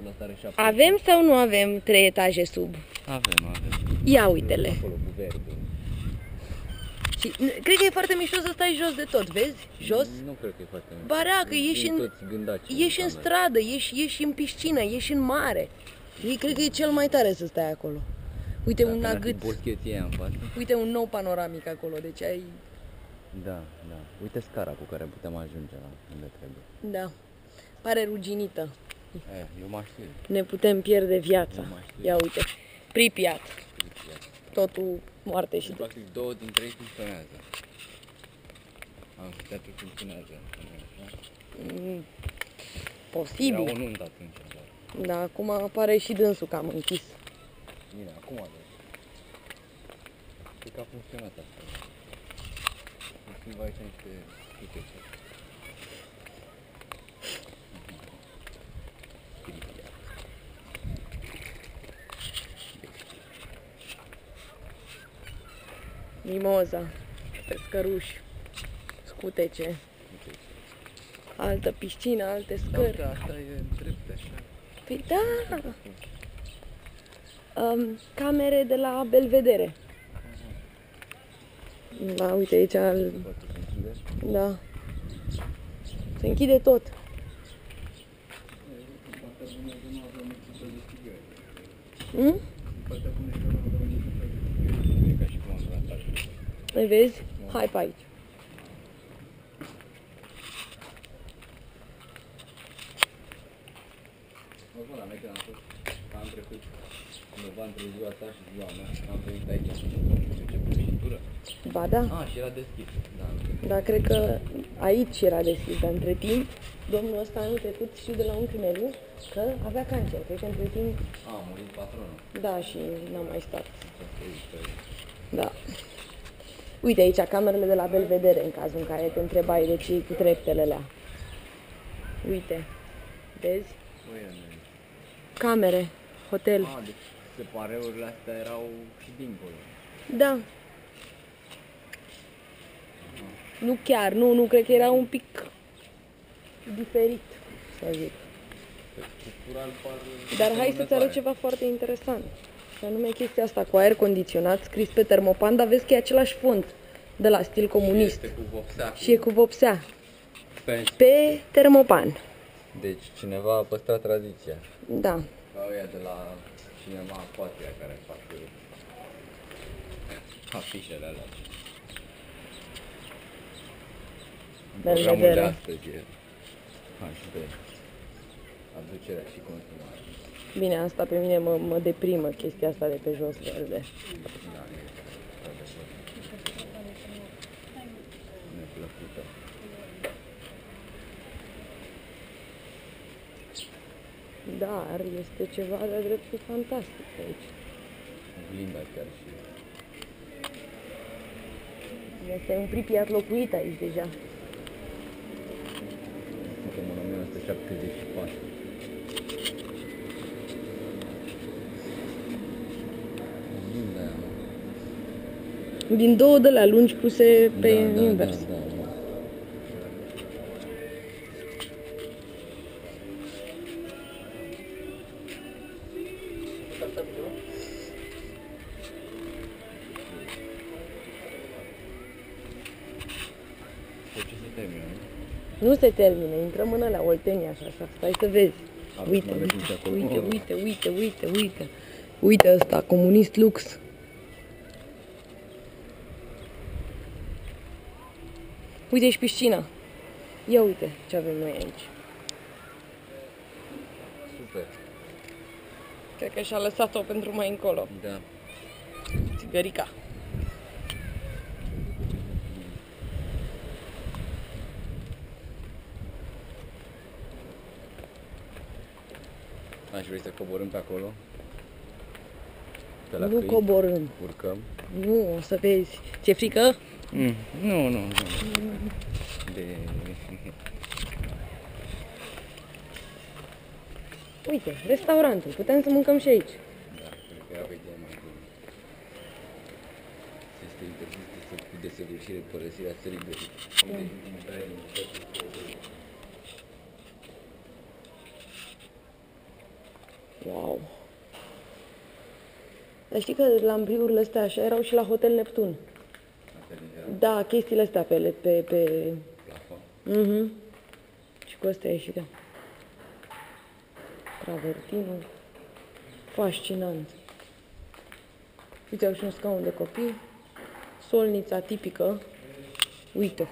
Terrasul ăsta are 7. Avem sau nu avem 3 etaje sub? Avem. Ia uite-le. Acolo cu verde. Și cred că e foarte mișto să stai jos de tot, vezi? Jos? Nu cred că e foarte mișto. Ba da, că ieși în stradă, ieși în piscină, ieși în mare. Cred că e cel mai tare să stai acolo. Uite un nugget. Uite un nou panoramic acolo, deci ai... Da. Uite scara cu care putem ajunge la unde trebuie. Da. Pare ruginită. Eu mă știu. Ne putem pierde viața. Ia uite. Pripyat. Totul moarte și... Practic 2 din 3 funcționează. Amfiteatru funcționează. Posibil. Era o nuntă atunci. Da, acum apare și dânsul cam închis. Bine, acum avem. Cred că a funcționat asta. Îmi schimb aici niște scutece. Mimoza, pescăruși, scutece, altă piscină, alte scări. Da, asta e drept așa. Păi da! Camere de la Belvedere. Da, uite aici Da. Se închide tot. Vezi? Hai pe aici. Am trecut undeva între ziua ta și ziua mea, am venit aici și ce prăjitură. Ba da. Și era deschis. Da, cred că aici era deschis, dar între timp, domnul ăsta anul trecut știu de la unchiul meu că avea cancer. Cred că între timp... A murit patronul. Da, și n-am mai stat. Da. Uite aici, camerele de la Belvedere, în cazul în care te întrebai de ce cu treptele alea. Uite. Vezi? Camere, hotel. Deci separeurile astea erau și dincolo. Da. Nu chiar, nu, cred că era un pic diferit, să zic. Dar hai să-ți arăt ceva foarte interesant. Și anume chestia asta cu aer condiționat, scris pe termopan, dar vezi că e același font de la stil comunist. Și e cu vopsea. Pe termopan. Deci cineva a păstrat tradiția. Da. Ca ăia de la cinema Patria care fac afișele alea. Programul de astăzi e HD. Aducerea și consumarea. Bine, asta pe mine mă deprimă, chestia asta de pe jos verde. Neplăcută. Dar este ceva de-a dreptul fantastic aici. Oglinda chiar și... Este un Pripyat locuit aici deja. Suntem în 1974. Oglinda aia, mă. Din două de la lungi puse pe invers. Da. Nu se termină, intrăm în alea Oltenia așa, stai să vezi. Uite. Uite ăsta, comunist lux. Uite și piscina. Ia uite ce avem noi aici. Super. Cred că și-a lăsat-o pentru mai încolo. Da. Țigărica. Aș vrea să coborâm pe acolo? Pe la nu câini? Coborâm. Urcăm? Nu, o să vezi. Ți-e frică? Nu. Uite, restaurantul. Putem să mâncăm și aici. Da, cred că era o idee mai bună. Este interzis de desăvârșire părăsirea țării de Wow. Dar știi că lambriurile astea așa erau și la Hotel Neptun. Da, chestiile astea pe Plafon. Mhm. Și cu astea ieșirea. Travertinul. Fascinant. Uite, au și un scaun de copii. Solnița tipică. Uite.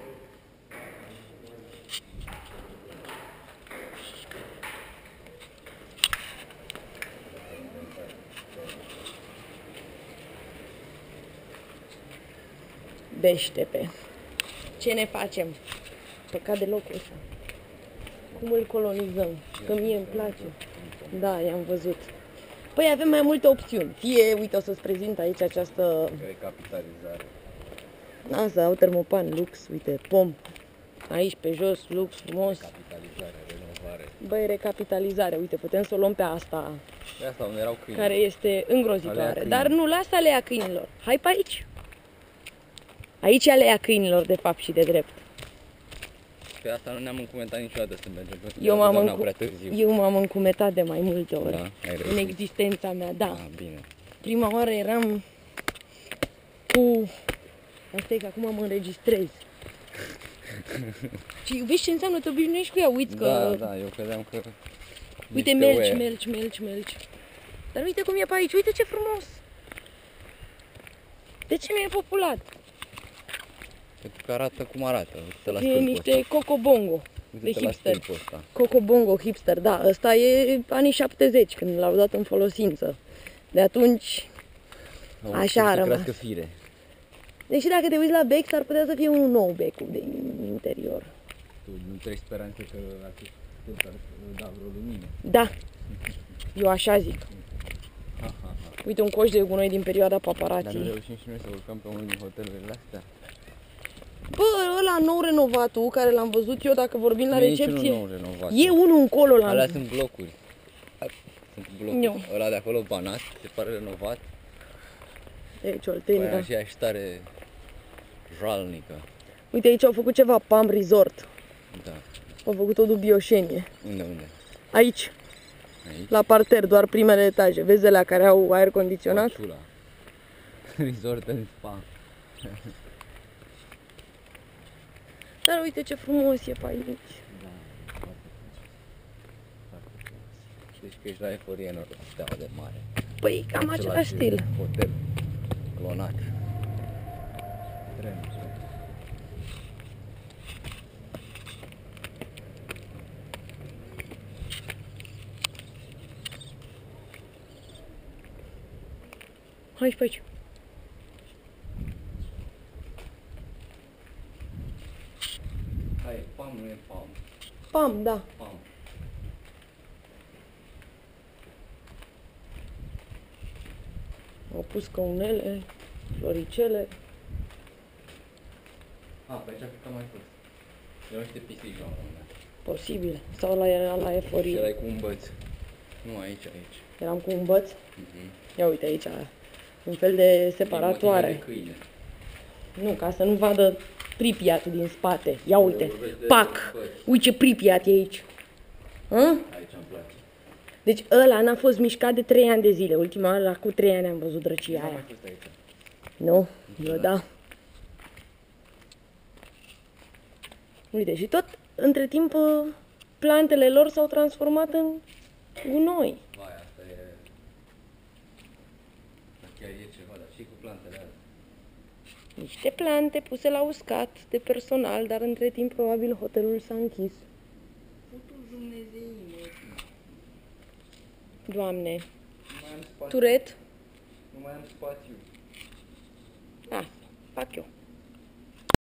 Beștepe. Ce ne facem? Păcat de locul ăsta. Cum îl colonizăm? Că mie îmi place. Da, i-am văzut. Păi avem mai multe opțiuni. Fie, uite, o să-ți prezint aici această... Recapitalizare. Asta, au termopan, lux, uite, pom. Aici, pe jos, lux, frumos. Capitalizare, renovare. Băi, recapitalizare, uite, putem să o luăm pe asta, Pe asta unde erau câini. care este Alea îngrozitoare. câini. Dar nu, lasă alea câinilor. Hai pe aici. Aici alea câinilor, de fapt și de drept. Pe asta nu ne-am încumetat niciodată să mergem. Eu m-am încumetat de mai multe ori. Da, ai În reușit. existența mea, da. Ah, bine. Prima oară eram cu... Asta e că acum mă înregistrez. Și vezi ce înseamnă, te obișnuiești cu ea, uiți că... Da, eu credeam că... Uite, melci. Dar uite cum e pe aici, uite ce frumos! De ce nu e populat? Pentru că arată cum arată. Uite-te la E stâlpul niște ăsta. cocobongo de Uite-te la hipster. stâlpul ăsta. Cocobongo hipster, da, ăsta e anii 70 când l-au dat în folosință. De atunci, așa a rămas. crească fire. Deși dacă te uiți la bec, s-ar putea să fie un nou becul de interior. Tu nu treci speranțe că acest stâlp ar da vreo lumină. Da, eu așa zic. Uite un coș de gunoi din perioada Dar nu paparații. reușim și noi să urcăm pe unul din hotelurile astea. Bă, ăla nou renovatul, care l-am văzut eu, dacă vorbim la Nu e niciunul recepție, nou renovat. e unul încolo la... Alea sunt blocuri. Sunt blocuri. Nu. Ăla de acolo, Banat, se pare renovat. Deci, Păi Oltenia. aceeași stare jalnică. Uite, aici au făcut ceva, Palm Resort. Da. Au făcut o dubioșenie. Unde? Aici, Aici? la parter, doar primele etaje. Vezi alea care au aer condiționat? Coaciula. Resort în spa. Dar uite ce frumos e pe aici. Da. Deci că ești la eforie în Steaua de Mare. Păi, cam același stil. Hotel. Clonat. Tren. Hai și pe aici. Hai, PAM nu e PAM. Pam, da. PAM. Au pus căunele, floricele. Pe aici cred că am mai fost. Erau niște pisici la un moment dat. Posibil. Sau la Și eforie. erai cu un băț. Nu, aici. Eram cu un băț. Ia uite aici, un fel de separatoare. De câine. Nu, ca să nu vadă Pripyat din spate. Ia uite, pac! Uite ce Pripyat e aici. Hă? Aici îmi place. Deci ăla n-a fost mișcat de 3 ani de zile. Ultima oară, cu 3 ani am văzut drăcia Nu am mai aia. fost aici. Nu? Eu da. Uite, și tot, între timp, plantele lor s-au transformat în gunoi. Vai, asta e... Chiar e ceva, dar și cu plantele alea. Niște plante puse la uscat de personal, dar între timp probabil hotelul s-a închis. Doamne, Nu mai am spațiu. turet? Nu mai am spațiu. Ah, fac eu.